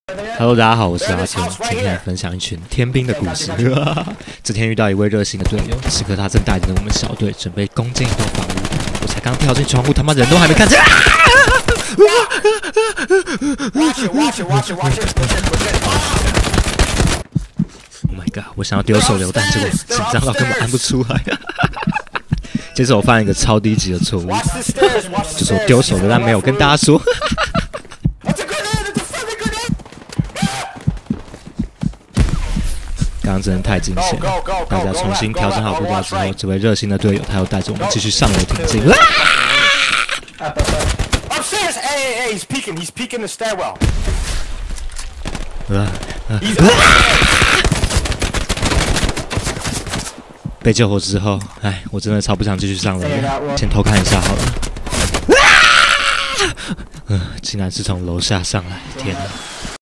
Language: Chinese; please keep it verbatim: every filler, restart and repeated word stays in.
Hello， 大家好，我是阿天，今天来分享一群天兵的故事。这天遇到一位热心的队友，此刻他正带着我们小队准备攻进一栋房屋，我才刚跳进窗户，他妈人都还没看见。Oh my god！ 我想要丢手榴弹，结果紧张到根本按不出来。接着我犯了一个超低级的错误，就是我丢手榴弹没有跟大家说。刚刚真的太惊险了！大家重新调整好步调之后，这位热心的队友他又带着我们继续上楼挺进。被救活之后，哎，我真的超不想继续上楼了，先偷看一下好了。呃，竟然是从楼下上来，天哪！